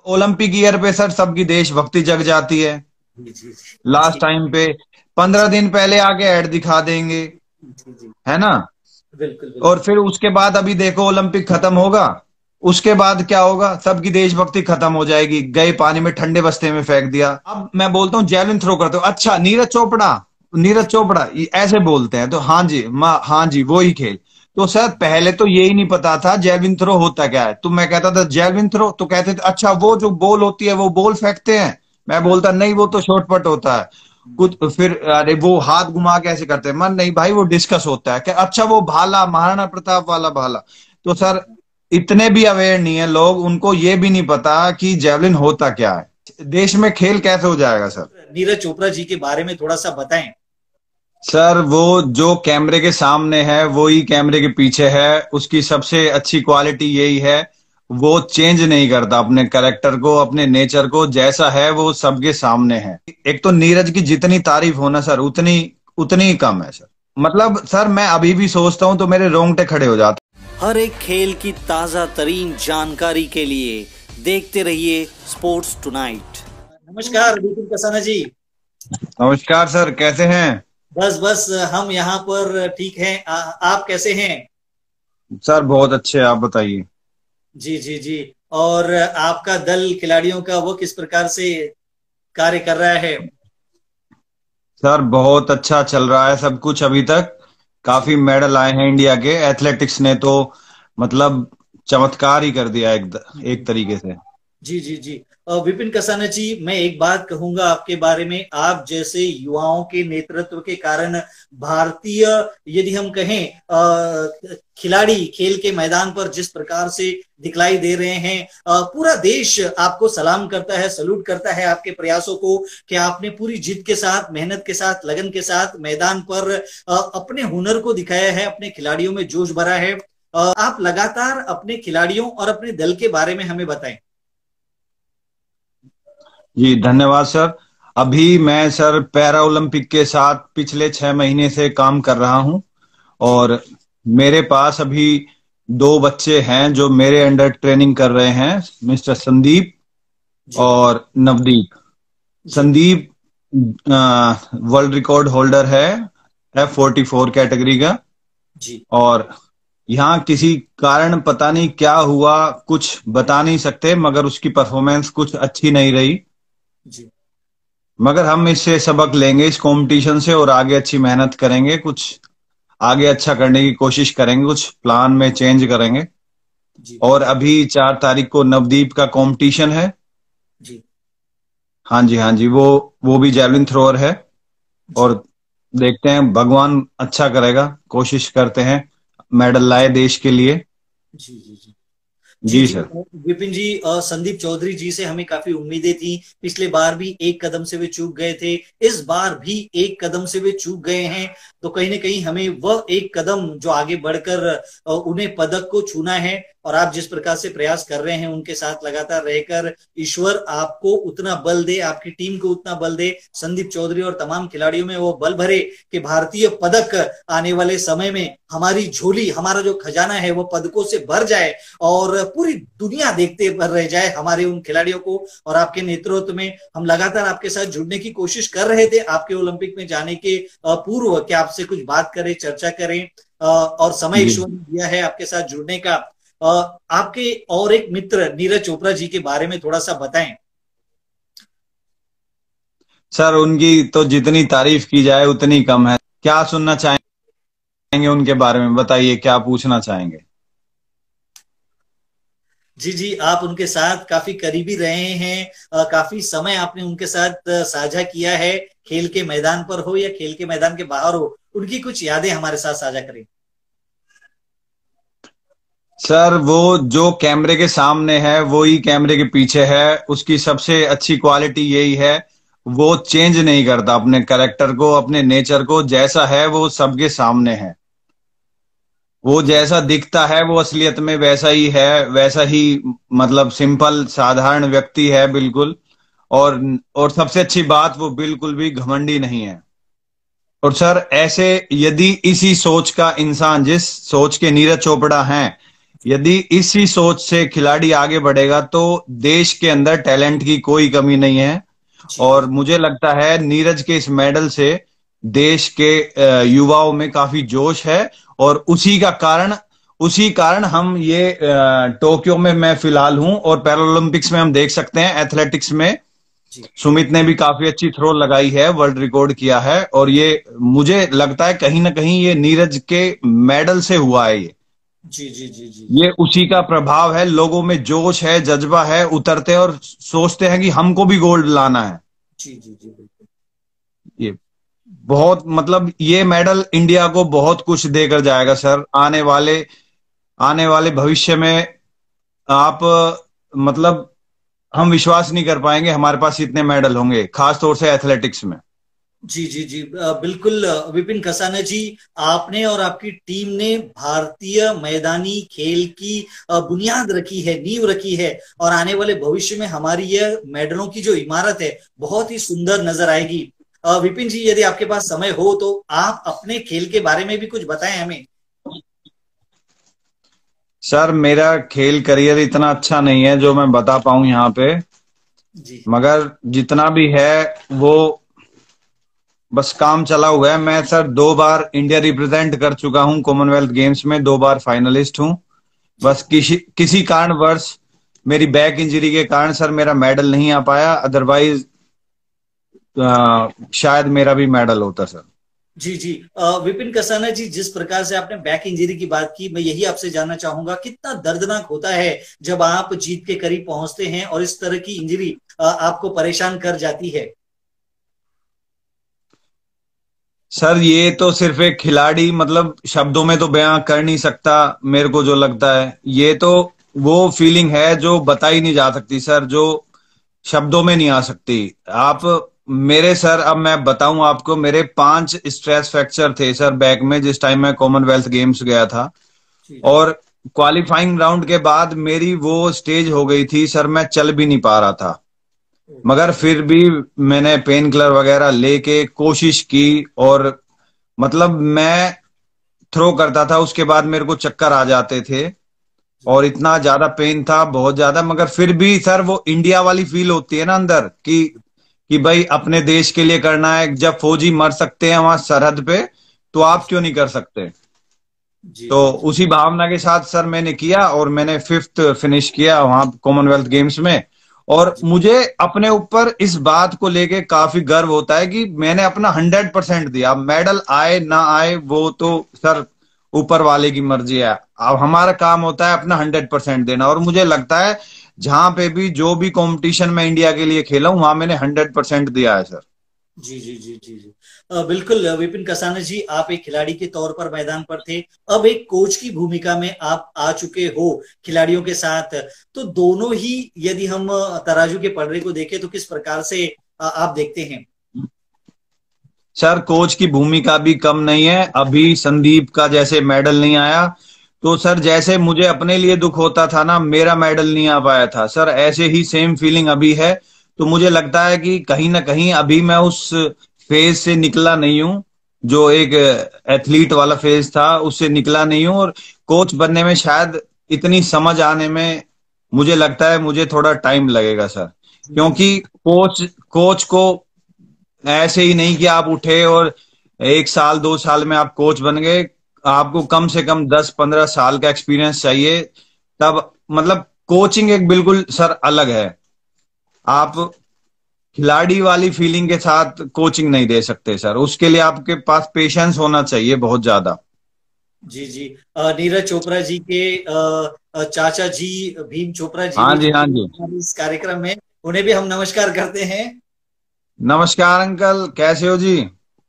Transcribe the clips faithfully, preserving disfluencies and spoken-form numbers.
Olympic year पे sir सबकी देशभक्ति जग जाती है। जी जी लास्ट जी टाइम पे पंद्रह दिन पहले आके ऐड दिखा देंगे, जी जी। है ना। बिल्कुल और बिल्कुल। फिर उसके बाद अभी देखो ओलंपिक खत्म होगा, उसके बाद क्या होगा, सबकी देशभक्ति खत्म हो जाएगी, गए पानी में ठंडे बस्ते में फेंक दिया। अब मैं बोलता हूँ जेवलिन थ्रो करते हो, अच्छा नीरज चोपड़ा, नीरज चोपड़ा ये ऐसे बोलते हैं तो हाँ जी, माँ हाँ जी वो ही खेल। तो सर पहले तो यही नहीं पता था जेवलिन थ्रो होता क्या है, तो मैं कहता था जेवलिन थ्रो, तो कहते थे अच्छा वो जो बॉल होती है वो बॉल फेंकते हैं। मैं हाँ। बोलता नहीं वो तो शॉर्टपट होता है। कुछ फिर अरे वो हाथ घुमा के ऐसे करते हैं, मन नहीं भाई वो डिस्कस होता है, कि अच्छा वो भाला महाराणा प्रताप वाला भाला। तो सर इतने भी अवेयर नहीं है लोग, उनको ये भी नहीं पता कि जेवलिन होता क्या है। देश में खेल कैसे हो जाएगा सर। नीरज चोपड़ा जी के बारे में थोड़ा सा बताएं। सर वो जो कैमरे के सामने है वो ही कैमरे के पीछे है, उसकी सबसे अच्छी क्वालिटी यही है, वो चेंज नहीं करता अपने कैरेक्टर को, अपने नेचर को, जैसा है वो सबके सामने है। एक तो नीरज की जितनी तारीफ हो ना सर उतनी उतनी ही कम है सर। मतलब सर मैं अभी भी सोचता हूँ तो मेरे रोंगटे खड़े हो जाते हर एक खेल की ताज़ा तरीन जानकारी के लिए देखते रहिए स्पोर्ट्स टुनाइट। नमस्कार विपिन कसाना जी। हैं। नमस्कार सर, कैसे हैं। बस बस हम यहाँ पर ठीक हैं। आ, आप कैसे हैं? सर बहुत अच्छे, आप बताइए। जी जी जी। और आपका दल खिलाड़ियों का वो किस प्रकार से कार्य कर रहा है? सर बहुत अच्छा चल रहा है सब कुछ अभी तक। जी काफी मेडल आए हैं इंडिया के, एथलेटिक्स ने तो मतलब चमत्कार ही कर दिया एक एक तरीके से। जी जी जी। अ, विपिन कसाना जी, मैं एक बात कहूंगा आपके बारे में। आप जैसे युवाओं के नेतृत्व के कारण भारतीय, यदि हम कहें, अ, खिलाड़ी खेल के मैदान पर जिस प्रकार से दिखलाई दे रहे हैं, अ, पूरा देश आपको सलाम करता है, सलूट करता है आपके प्रयासों को, कि आपने पूरी जिद के साथ, मेहनत के साथ, लगन के साथ मैदान पर अ, अपने हुनर को दिखाया है, अपने खिलाड़ियों में जोश भरा है। अ, आप लगातार अपने खिलाड़ियों और अपने दल के बारे में हमें बताएं। जी धन्यवाद सर। अभी मैं सर पैरा ओलंपिक के साथ पिछले छह महीने से काम कर रहा हूं, जी और मेरे पास अभी दो बच्चे हैं जो मेरे अंडर ट्रेनिंग कर रहे हैं, मिस्टर संदीप जी और नवदीप। जी संदीप वर्ल्ड रिकॉर्ड होल्डर है एफ फोर्टी फोर कैटेगरी का। जी और यहाँ किसी कारण पता नहीं क्या हुआ, कुछ बता नहीं सकते, मगर उसकी परफॉर्मेंस कुछ अच्छी नहीं रही। जी मगर हम इससे सबक लेंगे इस कंपटीशन से, और आगे अच्छी मेहनत करेंगे, कुछ आगे अच्छा करने की कोशिश करेंगे, कुछ प्लान में चेंज करेंगे। जी और अभी चार तारीख को नवदीप का कंपटीशन है। जी हाँ जी हाँ जी, वो वो भी जैवलिन थ्रोअर है। जी और देखते हैं, भगवान अच्छा करेगा, कोशिश करते हैं मेडल लाए देश के लिए। जी जी जी जी जी जी। सर। विपिन जी, अ, संदीप चौधरी जी से हमें काफी उम्मीदें थी। पिछले बार भी एक कदम से वे चूक गए थे, इस बार भी एक कदम से वे चूक गए हैं। तो कहीं ना कहीं हमें वह एक कदम जो आगे बढ़कर अ, उन्हें पदक को छूना है। और आप जिस प्रकार से प्रयास कर रहे हैं उनके साथ लगातार रहकर, ईश्वर आपको उतना बल दे, आपकी टीम को उतना बल दे, संदीप चौधरी और तमाम खिलाड़ियों में वो बल भरे कि भारतीय पदक आने वाले समय में हमारी झोली, हमारा जो खजाना है वो पदकों से भर जाए, और पूरी दुनिया देखते रह जाए हमारे उन खिलाड़ियों को। और आपके नेतृत्व में हम लगातार आपके साथ जुड़ने की कोशिश कर रहे थे आपके ओलंपिक में जाने के पूर्व, कि आपसे कुछ बात करें, चर्चा करें, और समय जी ईश्वर ने दिया है आपके साथ जुड़ने का। आपके और एक मित्र नीरज चोपड़ा जी के बारे में थोड़ा सा बताएं। सर, उनकी तो जितनी तारीफ की जाए उतनी कम है। क्या सुनना चाहेंगे उनके बारे में, बताइए क्या पूछना चाहेंगे। जी जी। आप उनके साथ काफी करीबी रहे हैं, अ, काफी समय आपने उनके साथ अ, साझा किया है, खेल के मैदान पर हो या खेल के मैदान के बाहर हो। उनकी कुछ यादें हमारे साथ साझा करें। सर वो जो कैमरे के सामने है वो ही कैमरे के पीछे है, उसकी सबसे अच्छी क्वालिटी यही है, वो चेंज नहीं करता अपने कैरेक्टर को, अपने नेचर को, जैसा है वो सबके सामने है। वो जी जैसा दिखता है वो असलियत में वैसा ही है, वैसा ही, मतलब सिंपल साधारण व्यक्ति है बिल्कुल। और और सबसे अच्छी बात, वो बिल्कुल भी घमंडी नहीं है। और सर ऐसे यदि इसी सोच का इंसान, जिस सोच के नीरज चोपड़ा हैं, यदि इसी सोच से खिलाड़ी आगे बढ़ेगा तो देश के अंदर टैलेंट की कोई कमी नहीं है। जी और मुझे लगता है नीरज के इस मेडल से देश के अ, युवाओं में काफी जोश है। और उसी का कारण उसी कारण हम ये अ, टोक्यो में मैं फिलहाल हूं, और पैरालंपिक्स में हम देख सकते हैं एथलेटिक्स में जी सुमित ने भी काफी अच्छी थ्रो लगाई है, वर्ल्ड रिकॉर्ड किया है। और ये मुझे लगता है कहीं ना कहीं ये नीरज के मेडल से हुआ है। ये जी जी जी जी ये उसी का प्रभाव है। लोगों में जोश है, जज्बा है, उतरते हैं और सोचते हैं कि हमको भी गोल्ड लाना है। जी जी जी बिल्कुल। ये बहुत मतलब ये मेडल इंडिया को बहुत कुछ देकर जाएगा सर। आने वाले आने वाले भविष्य में आप मतलब हम विश्वास नहीं कर पाएंगे हमारे पास इतने मेडल होंगे, खास तौर से एथलेटिक्स में। जी जी जी अ, बिल्कुल अ, विपिन कसाना जी, आपने और आपकी टीम ने भारतीय मैदानी खेल की अ, बुनियाद रखी है, नींव रखी है, और आने वाले भविष्य में हमारी यह मेडलों की जो इमारत है बहुत ही सुंदर नजर आएगी। अ, विपिन जी, यदि आपके पास समय हो तो आप अपने खेल के बारे में भी कुछ बताएं हमें। सर मेरा खेल करियर इतना अच्छा नहीं है जो मैं बता पाऊं यहाँ पे, जी मगर जितना भी है वो बस काम चला हुआ है। मैं सर दो बार इंडिया रिप्रेजेंट कर चुका हूँ कॉमनवेल्थ गेम्स में, दो बार फाइनलिस्ट हूँ। जी बस किसी किसी कारणवश मेरी बैक इंजरी के कारण सर मेरा मेडल नहीं आ पाया, अदरवाइज शायद मेरा भी मेडल होता सर। जी जी अ, विपिन कसाना जी, जिस प्रकार से आपने बैक इंजरी की बात की, मैं यही आपसे जानना चाहूंगा, कितना दर्दनाक होता है जब आप जीत के करीब पहुंचते हैं और इस तरह की इंजरी आपको परेशान कर जाती है। सर ये तो सिर्फ एक खिलाड़ी मतलब शब्दों में तो बयां कर नहीं सकता। मेरे को जो लगता है ये तो वो फीलिंग है जो बताई नहीं जा सकती सर, जो शब्दों में नहीं आ सकती। आप मेरे सर अब मैं बताऊं आपको, मेरे पांच स्ट्रेस फ्रैक्चर थे सर बैक में जिस टाइम मैं कॉमनवेल्थ गेम्स गया था। जी जी और क्वालिफाइंग राउंड के बाद मेरी वो स्टेज हो गई थी सर, मैं चल भी नहीं पा रहा था। मगर फिर भी मैंने पेन किलर वगैरह लेके कोशिश की, और मतलब मैं थ्रो करता था उसके बाद मेरे को चक्कर आ जाते थे जी और इतना ज्यादा पेन था, बहुत ज्यादा। मगर फिर भी सर वो इंडिया वाली फील होती है ना अंदर कि कि भाई अपने देश के लिए करना है। जब फौजी मर सकते हैं वहां सरहद पे तो आप क्यों नहीं कर सकते। जी तो जी जी उसी भावना के साथ सर मैंने किया और मैंने फिफ्थ फिनिश किया वहां कॉमनवेल्थ गेम्स में। और जी मुझे अपने ऊपर इस बात को लेके काफी गर्व होता है कि मैंने अपना हंड्रेड परसेंट दिया। मेडल आए ना आए वो तो सर ऊपर वाले की मर्जी है। अब हमारा काम होता है अपना हंड्रेड परसेंट देना। और मुझे लगता है जहां पे भी जो भी कंपटीशन में इंडिया के लिए खेला हूं वहां मैंने हंड्रेड परसेंट दिया है सर। जी जी जी जी जी अ, बिल्कुल अ, विपिन कसाना जी, आप एक खिलाड़ी के तौर पर मैदान पर थे, अब एक कोच की भूमिका में आप आ चुके हो खिलाड़ियों के साथ। तो दोनों ही, यदि हम अ, तराजू के पलड़े को देखें तो किस प्रकार से अ, आप देखते हैं। सर कोच की भूमिका भी कम नहीं है। अभी संदीप का जैसे मेडल नहीं आया तो सर जैसे मुझे अपने लिए दुख होता था ना, मेरा मेडल नहीं आ पाया था सर, ऐसे ही सेम फीलिंग अभी है। तो मुझे लगता है कि कहीं ना कहीं अभी मैं उस फेज से निकला नहीं हूं, जो एक एथलीट वाला फेज था उससे निकला नहीं हूं। और कोच बनने में शायद इतनी समझ आने में मुझे लगता है मुझे थोड़ा टाइम लगेगा सर। जी जी क्योंकि जी कोच कोच को ऐसे ही नहीं कि आप उठे और एक साल दो साल में आप कोच बन गए। आपको कम से कम दस पंद्रह साल का एक्सपीरियंस चाहिए तब मतलब कोचिंग एक बिल्कुल सर अलग है। आप खिलाड़ी वाली फीलिंग के साथ कोचिंग नहीं दे सकते सर, उसके लिए आपके पास पेशेंस होना चाहिए बहुत ज्यादा। जी जी अ, नीरज चोपड़ा जी के अ, अ, चाचा जी भीम चोपड़ा जी हाँ भी जी, हाँ जुड़े जी। हैं इस कार्यक्रम में, उन्हें भी हम नमस्कार करते हैं। नमस्कार अंकल, कैसे हो जी।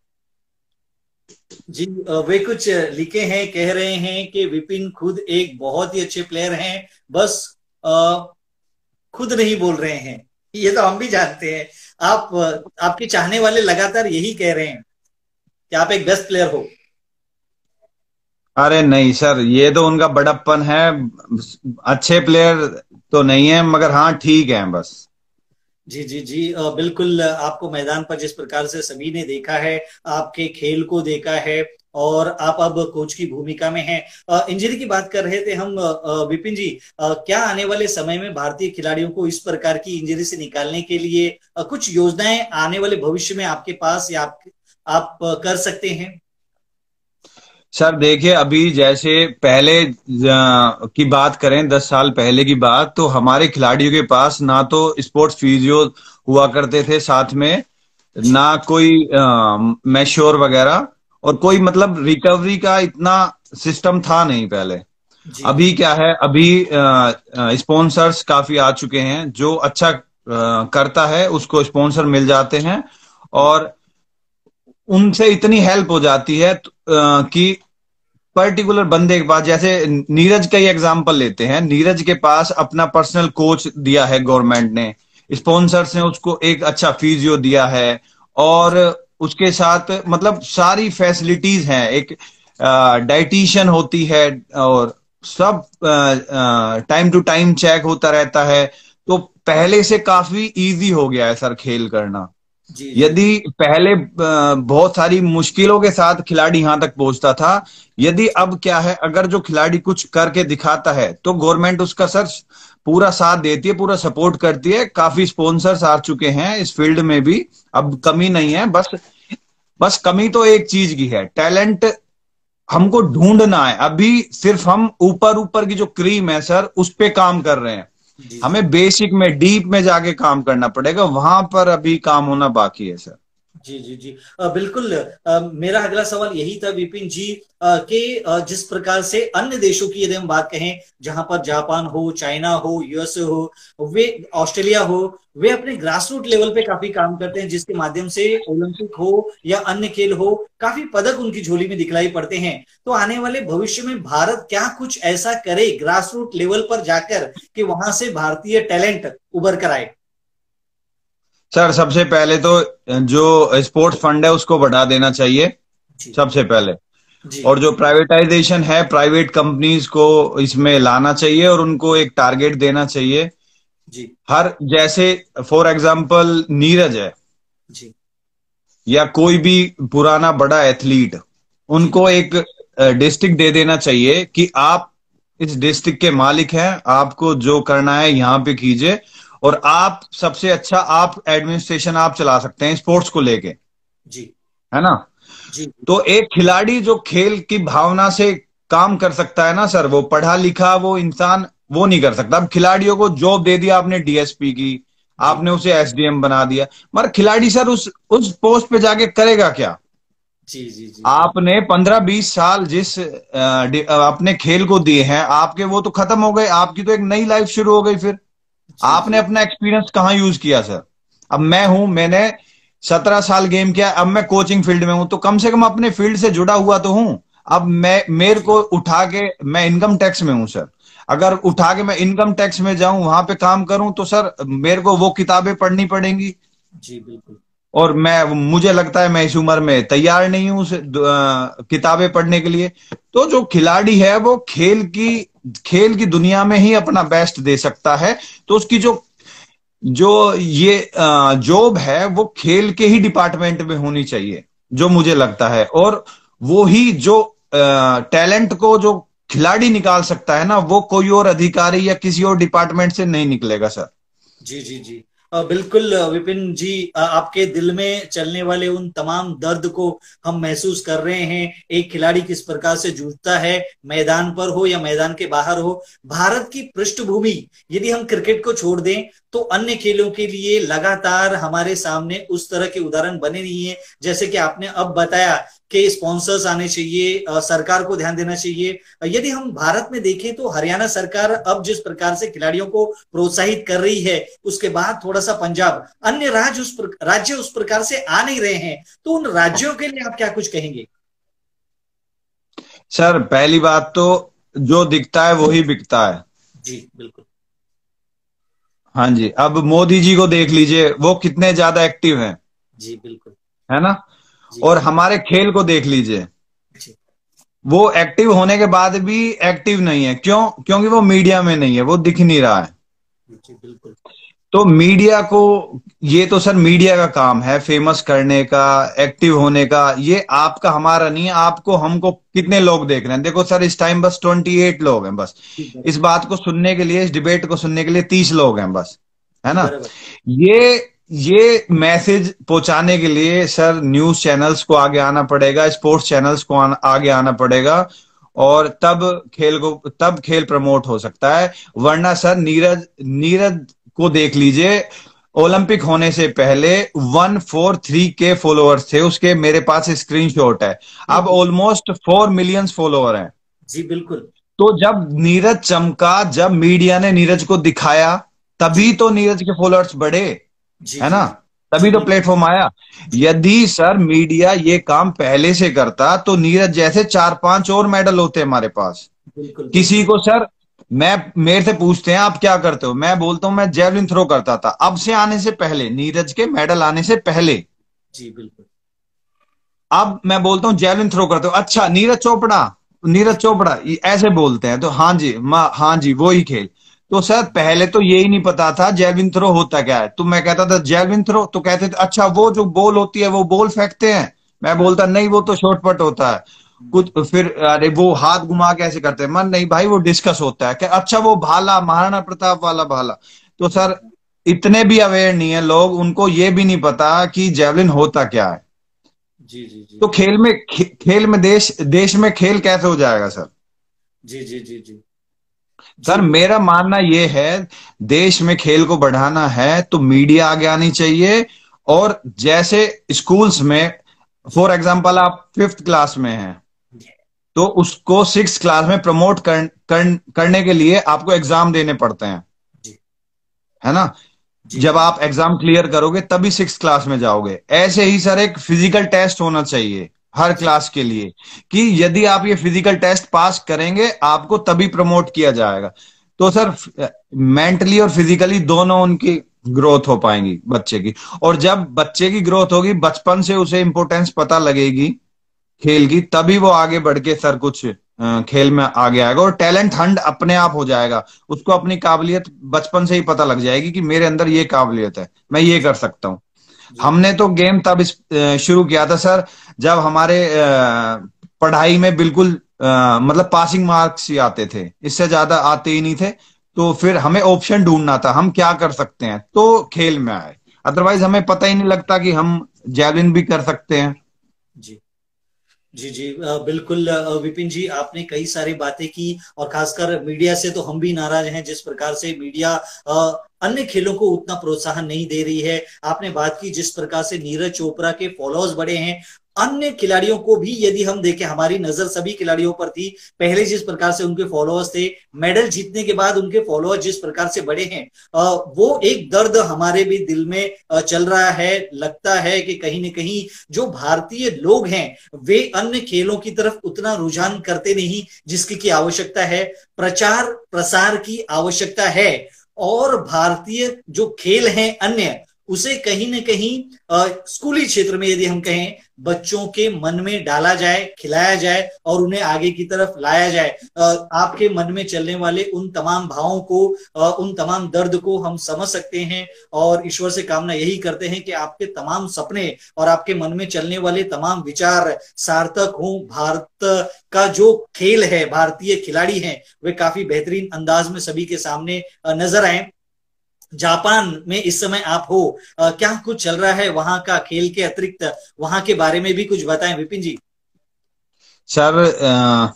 जी अ, वे कुछ लिखे हैं, कह रहे हैं कि विपिन खुद एक बहुत ही अच्छे प्लेयर हैं, बस अ, खुद नहीं बोल रहे हैं। ये तो हम भी जानते हैं। आप अ, आपके चाहने वाले लगातार यही कह रहे हैं कि आप एक बेस्ट प्लेयर हो। अरे नहीं सर, ये तो उनका बड़प्पन है। अच्छे प्लेयर तो नहीं है मगर हाँ ठीक है बस। जी जी जी अ, बिल्कुल, अ, आपको मैदान पर जिस प्रकार से सभी ने देखा है, आपके खेल को देखा है, और आप अब कोच की भूमिका में हैं। इंजरी की बात कर रहे थे हम विपिन जी, आ, क्या आने वाले समय में भारतीय खिलाड़ियों को इस प्रकार की इंजरी से निकालने के लिए आ, कुछ योजनाएं आने वाले भविष्य में आपके पास या आप, आप कर सकते हैं? सर देखिए, अभी जैसे पहले की बात करें, दस साल पहले की बात, तो हमारे खिलाड़ियों के पास ना तो स्पोर्ट्स फिजियो हुआ करते थे साथ में, ना कोई मैश्योर वगैरह, और कोई मतलब रिकवरी का इतना सिस्टम था नहीं पहले। अभी क्या है, अभी स्पॉन्सर्स काफी आ चुके हैं, जो अच्छा आ, करता है उसको स्पॉन्सर मिल जाते हैं, और उनसे इतनी हेल्प हो जाती है कि पर्टिकुलर बंदे के पास, जैसे नीरज का ही एग्जांपल लेते हैं, नीरज के पास अपना पर्सनल कोच दिया है गवर्नमेंट ने, स्पॉन्सर्स ने उसको एक अच्छा फिजियो दिया है, और उसके साथ मतलब सारी फैसिलिटीज हैं, एक डाइटिशियन होती है, और सब टाइम टू टाइम चेक होता रहता है। तो पहले से काफी इजी हो गया है सर खेल करना। जी, यदि पहले बहुत सारी मुश्किलों के साथ खिलाड़ी यहां तक पहुंचता था, यदि अब क्या है, अगर जो खिलाड़ी कुछ करके दिखाता है तो गवर्नमेंट उसका सर पूरा साथ देती है, पूरा सपोर्ट करती है। काफी स्पॉन्सर्स आ चुके हैं इस फील्ड में भी, अब कमी नहीं है। बस बस कमी तो एक चीज की है, टैलेंट हमको ढूंढना है। अभी सिर्फ हम ऊपर ऊपर की जो क्रीम है सर, उस पे काम कर रहे हैं। हमें बेसिक में, डीप में जाके काम करना पड़ेगा, वहां पर अभी काम होना बाकी है सर। जी जी जी आ, बिल्कुल। आ, मेरा अगला सवाल यही था विपिन जी कि जिस प्रकार से अन्य देशों की यदि हम बात कहें, जहां पर जापान हो, चाइना हो, यूएसए हो, वे ऑस्ट्रेलिया हो, वे अपने ग्रास रूट लेवल पे काफी काम करते हैं, जिसके माध्यम से ओलंपिक हो या अन्य खेल हो, काफी पदक उनकी झोली में दिखलाई पड़ते हैं। तो आने वाले भविष्य में भारत क्या कुछ ऐसा करे ग्रास रूट लेवल पर जाकर कि वहां से भारतीय टैलेंट उभर कर आए? सर सबसे पहले तो जो स्पोर्ट्स फंड है उसको बढ़ा देना चाहिए सबसे पहले, और जो प्राइवेटाइजेशन है, प्राइवेट कंपनीज को इसमें लाना चाहिए, और उनको एक टारगेट देना चाहिए जी। हर, जैसे फॉर एग्जांपल नीरज है जी, या कोई भी पुराना बड़ा एथलीट, उनको एक डिस्ट्रिक्ट दे देना चाहिए कि आप इस डिस्ट्रिक्ट के मालिक हैं, आपको जो करना है यहाँ पे कीजिए, और आप सबसे अच्छा आप एडमिनिस्ट्रेशन आप चला सकते हैं स्पोर्ट्स को लेके जी, है ना जी। तो एक खिलाड़ी जो खेल की भावना से काम कर सकता है ना सर, वो पढ़ा लिखा वो इंसान वो नहीं कर सकता। अब खिलाड़ियों को जॉब दे दिया आपने डीएसपी की, आपने उसे एसडीएम बना दिया, मगर खिलाड़ी सर उस उस पोस्ट पे जाके करेगा क्या? जी जी जी। आपने पंद्रह बीस साल जिस अपने खेल को दिए हैं आपके, वो तो खत्म हो गए, आपकी तो एक नई लाइफ शुरू हो गई। फिर आपने अपना एक्सपीरियंस कहाँ यूज किया सर? अब मैं हूं, मैंने सत्रह साल गेम किया, अब मैं कोचिंग फील्ड में हूं, तो कम से कम अपने फील्ड से जुड़ा हुआ तो हूं। अब मैं, मेरे को उठा के, मैं इनकम टैक्स में हूं सर, अगर उठा के मैं इनकम टैक्स में जाऊं, वहां पे काम करूं, तो सर मेरे को वो किताबें पढ़नी पड़ेंगी जी, बिल्कुल। और मैं, मुझे लगता है मैं इस उम्र में तैयार नहीं हूं किताबें पढ़ने के लिए। तो जो खिलाड़ी है वो खेल की खेल की दुनिया में ही अपना बेस्ट दे सकता है, तो उसकी जो जो ये जॉब है वो खेल के ही डिपार्टमेंट में होनी चाहिए, जो मुझे लगता है। और वो ही जो टैलेंट को जो खिलाड़ी निकाल सकता है ना, वो कोई और अधिकारी या किसी और डिपार्टमेंट से नहीं निकलेगा सर। जी जी जी, बिल्कुल विपिन जी, आपके दिल में चलने वाले उन तमाम दर्द को हम महसूस कर रहे हैं। एक खिलाड़ी किस प्रकार से जूझता है, मैदान पर हो या मैदान के बाहर हो। भारत की पृष्ठभूमि यदि हम क्रिकेट को छोड़ दें तो अन्य खेलों के लिए लगातार हमारे सामने उस तरह के उदाहरण बने नहीं है। जैसे कि आपने अब बताया कि स्पॉन्सर्स आने चाहिए, सरकार को ध्यान देना चाहिए। यदि हम भारत में देखें तो हरियाणा सरकार अब जिस प्रकार से खिलाड़ियों को प्रोत्साहित कर रही है, उसके बाद थोड़ा सा पंजाब, अन्य राज्य उस राज्य उस प्रकार से आ नहीं रहे हैं। तो उन राज्यों के लिए आप क्या कुछ कहेंगे? सर पहली बात तो जो दिखता है वही बिकता है जी, बिल्कुल। हाँ जी, अब मोदी जी को देख लीजिए, वो कितने ज्यादा एक्टिव हैं जी, बिल्कुल, है ना। और हमारे खेल को देख लीजिए, वो एक्टिव होने के बाद भी एक्टिव नहीं है। क्यों? क्योंकि वो मीडिया में नहीं है, वो दिख नहीं रहा है। जी, बिल्कुल। तो मीडिया को, ये तो सर मीडिया का काम है फेमस करने का, एक्टिव होने का। ये आपका हमारा नहीं है। आपको हमको कितने लोग देख रहे हैं? देखो सर, इस टाइम बस ट्वेंटी एट लोग हैं बस। जी इस बात को सुनने के लिए, इस डिबेट को सुनने के लिए तीस लोग हैं बस, है जी ना? बराबर। ये ये मैसेज पहुंचाने के लिए सर न्यूज चैनल्स को आगे आना पड़ेगा, स्पोर्ट्स चैनल्स को आन, आगे आना पड़ेगा, और तब खेल को, तब खेल प्रमोट हो सकता है। वरना सर, नीरज नीरज को देख लीजिए, ओलंपिक होने से पहले वन फोर थ्री के फॉलोअर्स थे उसके, मेरे पास स्क्रीनशॉट है। जी अब जी ऑलमोस्ट फोर मिलियन फॉलोअर हैं। जी बिल्कुल। तो जब नीरज चमका, जब मीडिया ने नीरज को दिखाया, तभी जी तो नीरज के फॉलोअर्स बढ़े, जी है जी ना? जी जी तभी तो बिल्कुल। प्लेटफॉर्म आया। जी यदि सर मीडिया ये काम पहले से करता, तो नीरज जैसे चार पांच और मेडल होते हमारे पास। बिल्कुल किसी बिल्कुल। को सर, मैं मेरे से पूछते हैं आप क्या करते हो, मैं बोलता हूं मैं जेवलिन थ्रो करता था। अब से आने से पहले, नीरज के मेडल आने से पहले, जी बिल्कुल। अब मैं बोलता हूँ जेवलिन थ्रो करते हो। अच्छा, नीरज चोपड़ा, नीरज चोपड़ा ये ऐसे बोलते हैं, तो हाँ जी, माँ हाँ जी, वो ही खेल। तो सर पहले तो यही नहीं पता था जेवलिन थ्रो होता क्या है। तो मैं कहता था जेवलिन थ्रो, तो कहते थे अच्छा वो जो बॉल होती है वो बॉल फेंकते हैं। मैं हाँ बोलता नहीं, वो तो शॉर्टपट होता है कुछ। फिर अरे वो हाथ घुमा के ऐसे करते हैं, मन नहीं भाई, वो डिस्कस होता है। क्या अच्छा, वो भाला, महाराणा प्रताप वाला भाला। तो सर इतने भी अवेयर नहीं है लोग, उनको ये भी नहीं पता कि जेवलिन होता क्या है। जी जी जी तो खेल में खे, खेल में देश देश में खेल कैसे हो जाएगा सर? जी जी जी जी जी सर बिल्कुल। मेरा मानना यह है, देश में खेल को बढ़ाना है तो मीडिया आगे आनी चाहिए। और जैसे स्कूल्स में, जी फॉर एग्जांपल आप फिफ्थ क्लास में हैं, जी तो उसको सिक्स क्लास में प्रमोट कर, कर, करने के लिए आपको एग्जाम देने पड़ते हैं, जी है ना? जी जब जी आप एग्जाम क्लियर करोगे तभी सिक्स क्लास में जाओगे। ऐसे ही सर एक फिजिकल टेस्ट होना चाहिए हर जी क्लास के लिए, कि यदि आप ये फिजिकल टेस्ट पास करेंगे आपको तभी प्रमोट किया जाएगा। तो सर मेंटली और फिजिकली दोनों उनकी ग्रोथ हो पाएंगी बच्चे की। और जब बच्चे की ग्रोथ होगी, बचपन से उसे इंपॉर्टेंस पता लगेगी खेल की, तभी वो आगे बढ़ के सर कुछ अ, खेल में आगे आएगा, और टैलेंट हंट अपने आप हो जाएगा। उसको अपनी काबिलियत बचपन से ही पता लग जाएगी कि मेरे अंदर ये काबिलियत है, मैं ये कर सकता हूँ। जी हमने तो गेम तब इस, अ, शुरू किया था सर, जब हमारे अ, पढ़ाई में बिल्कुल अ, मतलब पासिंग मार्क्स ही आते थे, इससे ज्यादा आते ही नहीं थे। तो फिर हमें ऑप्शन ढूंढना था, हम क्या कर सकते हैं, तो खेल में आए। अदरवाइज हमें पता ही नहीं लगता कि हम जैवलिन भी कर सकते हैं। जी जी जी अ, बिल्कुल अ, विपिन जी, आपने कई सारी बातें की, और खासकर मीडिया से तो हम भी नाराज हैं, जिस प्रकार से मीडिया अ, अन्य खेलों को उतना प्रोत्साहन नहीं दे रही है। आपने बात की जिस प्रकार से नीरज चोपड़ा के फॉलोअर्स बढ़े हैं, अन्य खिलाड़ियों को भी यदि हम देखें, हमारी नजर सभी खिलाड़ियों पर थी। पहले जिस प्रकार से उनके फॉलोअर्स थे, मेडल जीतने के बाद उनके फॉलोअर्स जिस प्रकार से बढ़े हैं, अ, वो एक दर्द हमारे भी दिल में अ, चल रहा है। लगता है कि कहीं ना कहीं जो भारतीय लोग हैं, वे अन्य खेलों की तरफ उतना रुझान करते नहीं जिसकी की आवश्यकता है। प्रचार प्रसार की आवश्यकता है, और भारतीय जो खेल हैं अन्य, उसे कहीं न कहीं अ, स्कूली क्षेत्र में यदि हम कहें, बच्चों के मन में डाला जाए, खिलाया जाए, और उन्हें आगे की तरफ लाया जाए। अ, आपके मन में चलने वाले उन तमाम भावों को, अ, उन तमाम दर्द को हम समझ सकते हैं, और ईश्वर से कामना यही करते हैं कि आपके तमाम सपने और आपके मन में चलने वाले तमाम विचार सार्थक हों। भारत का जो खेल है, भारतीय खिलाड़ी हैं, वे काफी बेहतरीन अंदाज में सभी के सामने अ, नजर आए। जापान में इस समय आप हो, अ, क्या कुछ चल रहा है वहां का खेल के अतिरिक्त? वहां के बारे में भी कुछ बताएं विपिन जी। सर अ,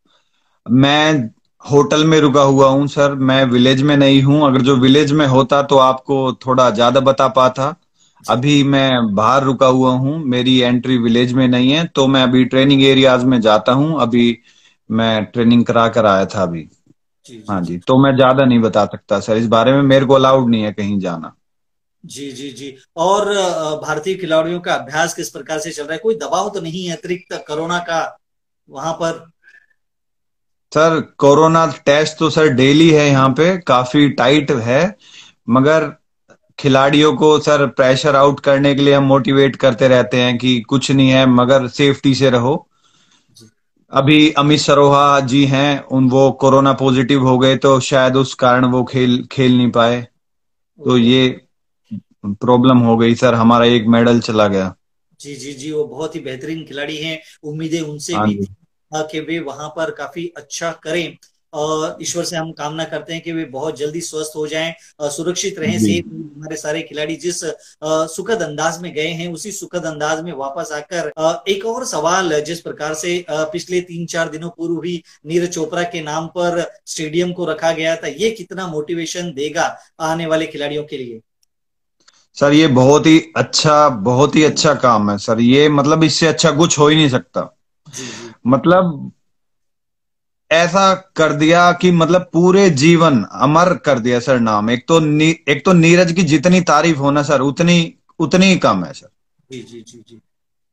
मैं होटल में रुका हुआ हूँ सर, मैं विलेज में नहीं हूँ। अगर जो विलेज में होता तो आपको थोड़ा ज्यादा बता पाता। जी अभी मैं बाहर रुका हुआ हूँ, मेरी एंट्री विलेज में नहीं है, तो मैं अभी ट्रेनिंग एरियाज में जाता हूँ। अभी मैं ट्रेनिंग करा कर आया था अभी। जी जी हाँ जी जी, तो मैं ज्यादा नहीं बता सकता सर इस बारे में, मेरे को अलाउड नहीं है कहीं जाना। जी जी जी और अ, भारतीय खिलाड़ियों का अभ्यास किस प्रकार से चल रहा है? कोई दबाव तो नहीं है अतिरिक्त कोरोना का वहां पर? सर कोरोना टेस्ट तो सर डेली है यहाँ पे, काफी टाइट है। मगर खिलाड़ियों को सर प्रेशर आउट करने के लिए हम मोटिवेट करते रहते हैं कि कुछ नहीं है, मगर सेफ्टी से रहो। जी अभी अमित सरोहा जी हैं, उन वो कोरोना पॉजिटिव हो गए, तो शायद उस कारण वो खेल खेल नहीं पाए। तो ये प्रॉब्लम हो गई सर, हमारा एक मेडल चला गया। जी जी जी, वो बहुत ही बेहतरीन खिलाड़ी हैं। उम्मीदें उनसे हाँ भी जी। थी अ, कि वे वहां पर काफी अच्छा करें। और ईश्वर से हम कामना करते हैं कि वे बहुत जल्दी स्वस्थ हो जाएं, अ, सुरक्षित रहें, जी सेफ। हमारे सारे खिलाड़ी जिस अ, सुखद अंदाज में गए हैं उसी सुखद अंदाज में वापस आकर अ, एक और सवाल, जिस प्रकार से अ, पिछले तीन चार दिनों पूर्व भी नीरज चोपड़ा के नाम पर स्टेडियम को रखा गया था, ये कितना मोटिवेशन देगा आने वाले खिलाड़ियों के लिए? सर, ये बहुत ही अच्छा, बहुत ही अच्छा काम है सर। ये मतलब इससे अच्छा कुछ हो ही नहीं सकता। जी जी मतलब ऐसा कर दिया कि मतलब पूरे जीवन अमर कर दिया सर नाम। एक तो नी, एक तो नीरज की जितनी तारीफ हो ना सर, उतनी उतनी ही कम है सर। जी जी जी जी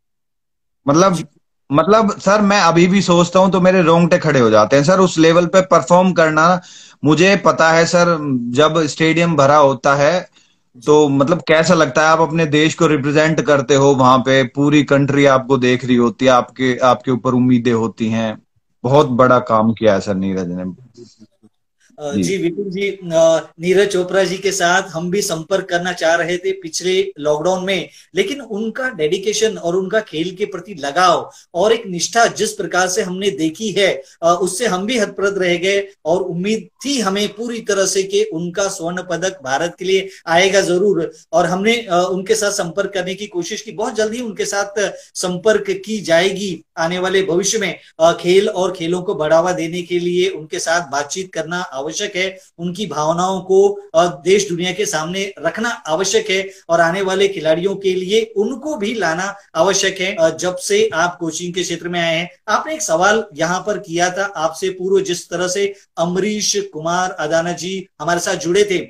जी मतलब मतलब सर, मैं अभी भी सोचता हूं तो मेरे रोंगटे खड़े हो जाते हैं सर। उस लेवल पे परफॉर्म करना, मुझे पता है सर। जब स्टेडियम भरा होता है जी। तो मतलब कैसा लगता है, आप अपने देश को रिप्रेजेंट करते हो वहां पे, पूरी कंट्री आपको देख रही होती है, आपके आपके ऊपर उम्मीदें होती हैं। बहुत जी बड़ा काम किया है सर नीरज ने। जी जी जी। अ, जी जी विपिन जी, अ, नीरज चोपड़ा जी के साथ हम भी संपर्क करना चाह रहे थे पिछले लॉकडाउन में, लेकिन उनका डेडिकेशन और उनका खेल के प्रति लगाव और एक निष्ठा जिस प्रकार से हमने देखी है, अ, उससे हम भी हतप्रभ रह गए। और उम्मीद थी हमें पूरी तरह से कि उनका स्वर्ण पदक भारत के लिए आएगा जरूर। और हमने अ, उनके साथ संपर्क करने की कोशिश की, बहुत जल्दी उनके साथ संपर्क की जाएगी आने वाले भविष्य में। अ, खेल और खेलों को बढ़ावा देने के लिए उनके साथ बातचीत करना आवश्यक है, उनकी भावनाओं को अ, देश दुनिया के सामने रखना आवश्यक है, और आने वाले खिलाड़ियों के लिए उनको भी लाना आवश्यक है। अ, जब से आप कोचिंग के क्षेत्र में आए हैं, आपने एक सवाल यहां पर किया था आपसे पूर्व, जिस तरह से अमरीश कुमार अदाना जी हमारे साथ जुड़े थे,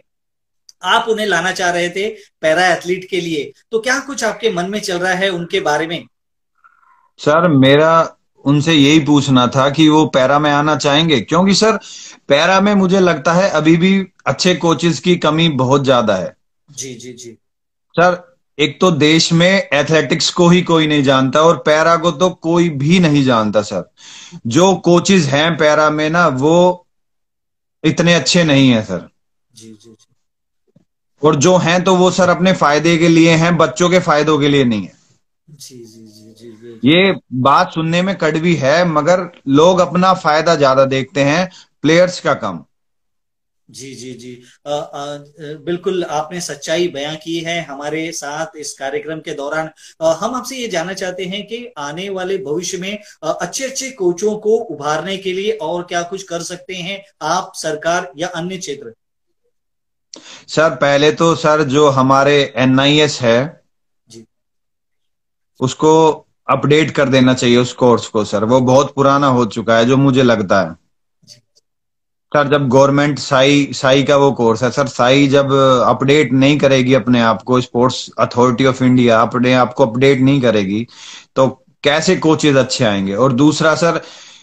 आप उन्हें लाना चाह रहे थे पैरा एथलीट के लिए, तो क्या कुछ आपके मन में चल रहा है उनके बारे में? सर, मेरा उनसे यही पूछना था कि वो पैरा में आना चाहेंगे, क्योंकि सर पैरा में मुझे लगता है अभी भी अच्छे कोचेस की कमी बहुत ज्यादा है जी जी जी सर। एक तो देश में एथलेटिक्स को ही कोई नहीं जानता, और पैरा को तो कोई भी नहीं जानता सर। जो कोचेस हैं पैरा में ना, वो इतने अच्छे नहीं है सर। जी जी जी और जो हैं तो वो सर अपने फायदे के लिए हैं, बच्चों के फायदों के लिए नहीं है। जी जी जी जी बिल्कुल। ये बात सुनने में कड़वी है, मगर लोग अपना फायदा ज्यादा देखते हैं, प्लेयर्स का कम। जी जी जी अ, अ, बिल्कुल आपने सच्चाई बयां की है हमारे साथ इस कार्यक्रम के दौरान। अ, हम आपसे ये जानना चाहते हैं कि आने वाले भविष्य में अ, अच्छे अच्छे कोचों को उभारने के लिए और क्या कुछ कर सकते हैं आप, सरकार या अन्य क्षेत्र? सर, पहले तो सर जो हमारे एन आई एस है, जी उसको अपडेट कर देना चाहिए उस कोर्स को सर। वो बहुत पुराना हो चुका है जो मुझे लगता है। जी सर, जब गवर्नमेंट साई साई का वो कोर्स है सर, साई जब अपडेट नहीं करेगी अपने आप को, स्पोर्ट्स अथॉरिटी ऑफ इंडिया अपने आप को अपडेट नहीं करेगी, तो कैसे कोचेज अच्छे आएंगे। और दूसरा सर,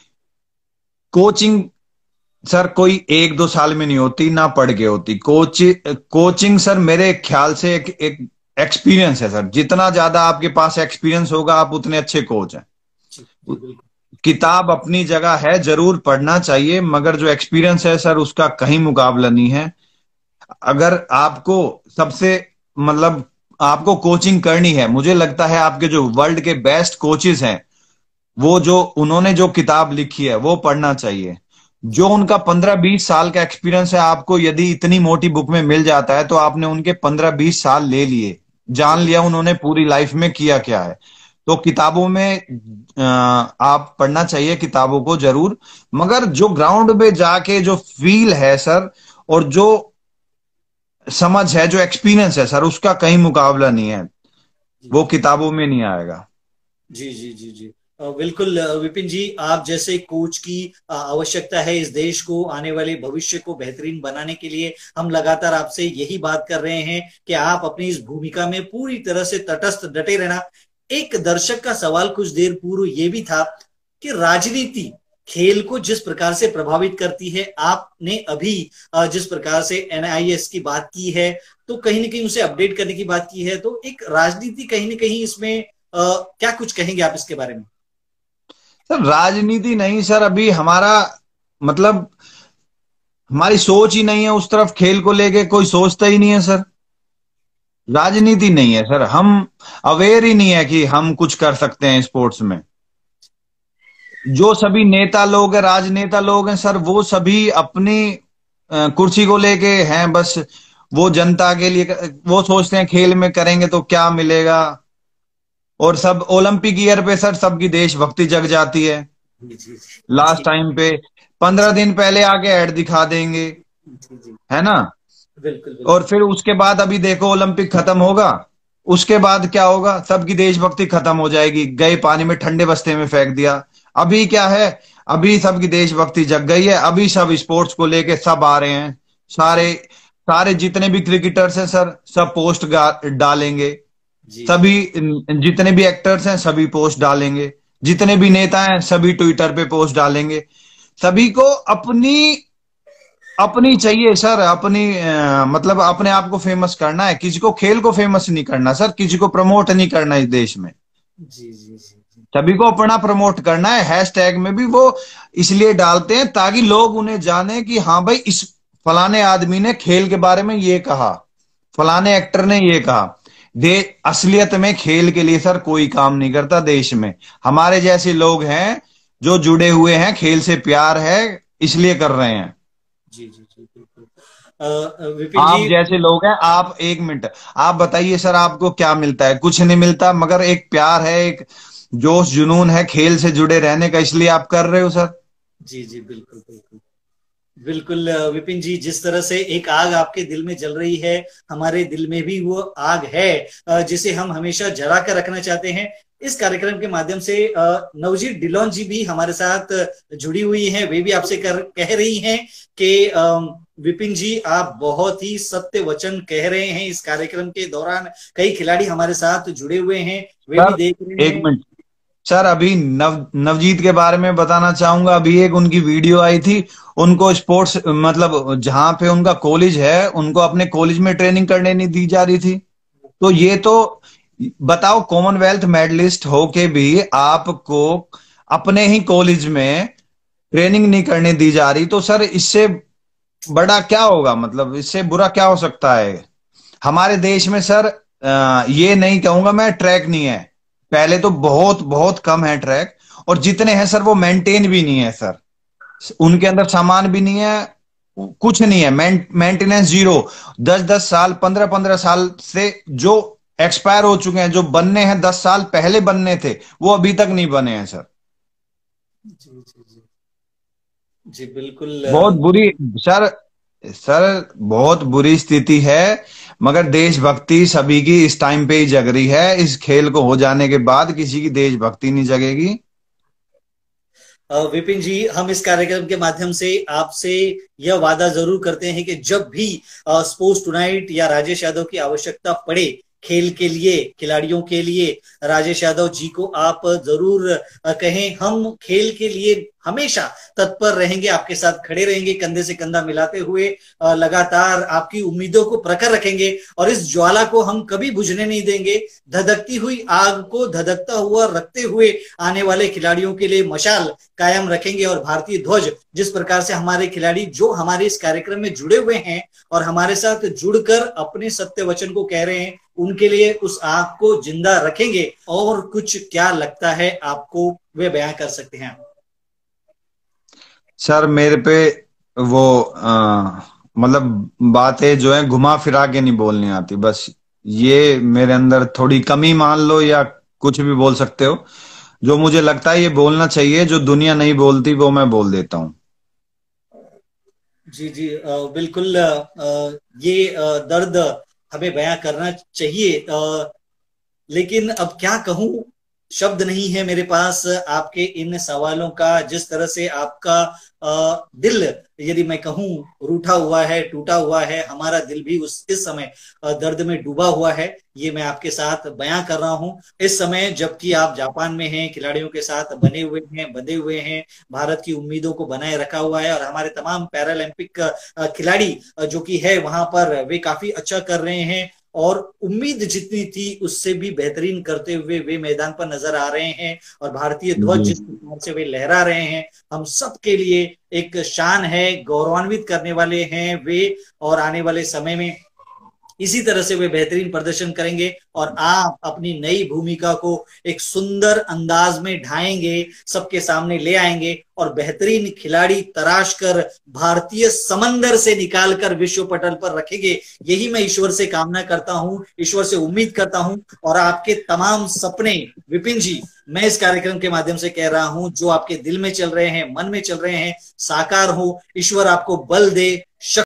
कोचिंग सर कोई एक दो साल में नहीं होती, ना पढ़ के होती। कोच कोचिंग सर मेरे ख्याल से एक एक एक्सपीरियंस है सर। जितना ज्यादा आपके पास एक्सपीरियंस होगा, आप उतने अच्छे कोच हैं। जी जी बिल्कुल। किताब अपनी जगह है, जरूर पढ़ना चाहिए, मगर जो एक्सपीरियंस है सर, उसका कहीं मुकाबला नहीं है। अगर आपको सबसे मतलब आपको कोचिंग करनी है, मुझे लगता है आपके जो वर्ल्ड के बेस्ट कोचेस हैं, वो जो उन्होंने जो किताब लिखी है वो पढ़ना चाहिए। जो जी उनका पंद्रह बीस साल का एक्सपीरियंस है, आपको यदि इतनी मोटी बुक में मिल जाता है, तो आपने उनके पंद्रह बीस साल ले लिए, जी जान बिल्कुल। लिया उन्होंने पूरी लाइफ में किया क्या है। तो किताबों में अ, आप पढ़ना चाहिए किताबों को जरूर, मगर जो ग्राउंड में जाके जो फील है सर, और जो समझ है, जो एक्सपीरियंस है सर, उसका कहीं मुकाबला नहीं है। जी वो किताबों में नहीं आएगा। जी जी जी जी अ, बिल्कुल। अ, विपिन जी, आप जैसे कोच की अ, आवश्यकता है इस देश को आने वाले भविष्य को बेहतरीन बनाने के लिए। हम लगातार आपसे यही बात कर रहे हैं कि आप अपनी इस भूमिका में पूरी तरह से तटस्थ डटे रहना। एक दर्शक का सवाल कुछ देर पूर्व ये भी था कि राजनीति खेल को जिस प्रकार से प्रभावित करती है, आपने अभी अ, जिस प्रकार से एन आई एस की बात की है, तो कहीं ना कहीं उसे अपडेट करने की बात की है, तो एक राजनीति कहीं ना कहीं इसमें अ, क्या कुछ कहेंगे आप इसके बारे में? सर, राजनीति नहीं सर, अभी हमारा मतलब हमारी सोच ही नहीं है उस तरफ, खेल को लेके कोई सोचता ही नहीं है सर। राजनीति नहीं है सर, हम अवेयर ही नहीं है कि हम कुछ कर सकते हैं स्पोर्ट्स में। जो सभी नेता लोग हैं, राजनेता लोग हैं सर, वो सभी अपनी अ, कुर्सी को लेके हैं बस। वो जनता के लिए वो सोचते हैं खेल में करेंगे तो क्या मिलेगा। और सब ओलंपिक ईयर पे सर सबकी देशभक्ति जग जाती है। जी जी लास्ट जी टाइम पे पंद्रह दिन पहले आके ऐड दिखा देंगे, जी जी। है ना। बिल्कुल और बिल्कुल। फिर उसके बाद अभी देखो ओलंपिक खत्म होगा, उसके बाद क्या होगा, सबकी देशभक्ति खत्म हो जाएगी, गए पानी में ठंडे बस्ते में फेंक दिया। अभी क्या है, अभी सबकी देशभक्ति जग गई है, अभी सब स्पोर्ट्स को लेके सब आ रहे हैं। जी सारे सारे जितने भी क्रिकेटर्स हैं सर सब पोस्ट डालेंगे। जी जी सभी जितने भी एक्टर्स हैं सभी पोस्ट डालेंगे। जितने भी नेता हैं सभी ट्विटर पे पोस्ट डालेंगे। सभी को अपनी अपनी चाहिए सर, अपनी अ, मतलब अपने आप को फेमस करना है। किसी को खेल को फेमस नहीं करना सर, किसी को प्रमोट नहीं करना इस देश में। जी जी जी जी। सभी को अपना प्रमोट करना है। हैशटैग में भी वो इसलिए डालते हैं ताकि लोग उन्हें जाने कि हाँ भाई इस फलाने आदमी ने खेल के बारे में ये कहा, फलाने एक्टर ने ये कहा। दे असलियत में खेल के लिए सर कोई काम नहीं करता देश में। हमारे जैसे लोग हैं जो जुड़े हुए हैं, खेल से प्यार है इसलिए कर रहे हैं। जी जी जी बिल्कुल। अ, अ, विपिन आप जी। जैसे लोग हैं, आप एक मिनट आप बताइए सर, आपको क्या मिलता है? कुछ नहीं मिलता, मगर एक प्यार है, एक जोश जुनून है खेल से जुड़े रहने का, इसलिए आप कर रहे हो सर। जी जी बिल्कुल बिल्कुल। बिल्कुल अ, विपिन जी, जिस तरह से एक आग आपके दिल में जल रही है, हमारे दिल में भी वो आग है अ, जिसे हम हमेशा जला कर रखना चाहते हैं। इस कार्यक्रम के माध्यम से अ, नवजीत डिलोन जी भी हमारे साथ जुड़ी हुई हैं। वे भी आपसे कर, कह रही हैं कि अ, विपिन जी आप बहुत ही सत्य वचन कह रहे हैं। इस कार्यक्रम के दौरान कई खिलाड़ी हमारे साथ जुड़े हुए हैं, वे भी सर देख रहे एक हैं। मिनट सर, अभी नव नवजीत के बारे में बताना चाहूंगा। अभी एक उनकी वीडियो आई थी, उनको स्पोर्ट्स मतलब जहां पे उनका कॉलेज है, उनको अपने कॉलेज में ट्रेनिंग करने नहीं दी जा रही थी। तो ये तो बताओ, कॉमनवेल्थ मेडलिस्ट होके भी आपको अपने ही कॉलेज में ट्रेनिंग नहीं करने दी जा रही, तो सर इससे बड़ा क्या होगा? मतलब इससे बुरा क्या हो सकता है? हमारे देश में सर अ, ये नहीं कहूंगा मैं ट्रैक नहीं है, पहले तो बहुत बहुत कम है ट्रैक। और जितने हैं सर वो मेंटेन भी नहीं है सर, उनके अंदर सामान भी नहीं है, कुछ नहीं है, मेंटेनेंस जीरो। दस दस साल, पंद्रह पंद्रह साल से जो एक्सपायर हो चुके हैं, जो बनने हैं दस साल पहले बनने थे, वो अभी तक नहीं बने हैं सर। जी जी जी जी बिल्कुल। बहुत बुरी सर, सर बहुत बुरी स्थिति है। मगर देशभक्ति सभी की इस टाइम पे ही जग रही है। इस खेल को हो जाने के बाद किसी की देशभक्ति नहीं जगेगी। अ, विपिन जी, हम इस कार्यक्रम के माध्यम से आपसे यह वादा जरूर करते हैं कि जब भी स्पोर्ट्स टुनाइट या राजेश यादव की आवश्यकता पड़े खेल के लिए, खिलाड़ियों के लिए, राजेश यादव जी को आप जरूर अ, कहें। हम खेल के लिए हमेशा तत्पर रहेंगे, आपके साथ खड़े रहेंगे, कंधे से कंधा मिलाते हुए अ, लगातार आपकी उम्मीदों को प्रखर रखेंगे और इस ज्वाला को हम कभी बुझने नहीं देंगे। धधकती हुई आग को धधकता हुआ रखते हुए आने वाले खिलाड़ियों के लिए मशाल कायम रखेंगे। और भारतीय ध्वज, जिस प्रकार से हमारे खिलाड़ी जो हमारे इस कार्यक्रम में जुड़े हुए हैं और हमारे साथ जुड़कर अपने सत्य वचन को कह रहे हैं, उनके लिए उस आग को जिंदा रखेंगे। और कुछ क्या लगता है आपको, वे बयां कर सकते हैं। सर मेरे पे वो आ, मतलब बातें जो है घुमा फिरा के नहीं बोलनी आती, बस ये मेरे अंदर थोड़ी कमी मान लो या कुछ भी बोल सकते हो। जो मुझे लगता है ये बोलना चाहिए, जो दुनिया नहीं बोलती वो मैं बोल देता हूँ। जी जी अ, बिल्कुल। अ, ये अ, दर्द हमें बयां करना चाहिए। अ, लेकिन अब क्या कहूं, शब्द नहीं है मेरे पास आपके इन सवालों का। जिस तरह से आपका अ, दिल, यदि मैं कहूं, रूठा हुआ है, टूटा हुआ है, हमारा दिल भी उस इस समय अ, दर्द में डूबा हुआ है। ये मैं आपके साथ बयां कर रहा हूं इस समय, जबकि आप जापान में हैं, खिलाड़ियों के साथ बने हुए हैं, बंधे हुए हैं, भारत की उम्मीदों को बनाए रखा हुआ है। और हमारे तमाम पैरालंपिक अ, खिलाड़ी अ, जो कि है वहां पर, वे काफी अच्छा कर रहे हैं। और उम्मीद जितनी थी उससे भी बेहतरीन करते हुए वे मैदान पर नजर आ रहे हैं। और भारतीय ध्वज जिस प्रकार से वे लहरा रहे हैं, हम सब के लिए एक शान है, गौरवान्वित करने वाले हैं वे। और आने वाले समय में इसी तरह से वे बेहतरीन प्रदर्शन करेंगे और आप अपनी नई भूमिका को एक सुंदर अंदाज में ढाएंगे, सबके सामने ले आएंगे और बेहतरीन खिलाड़ी तराश कर भारतीय समंदर से निकालकर विश्व पटल पर रखेंगे। यही मैं ईश्वर से कामना करता हूं, ईश्वर से उम्मीद करता हूं। और आपके तमाम सपने विपिन जी, मैं इस कार्यक्रम के माध्यम से कह रहा हूं, जो आपके दिल में चल रहे हैं, मन में चल रहे हैं, साकार हो। ईश्वर आपको बल दे,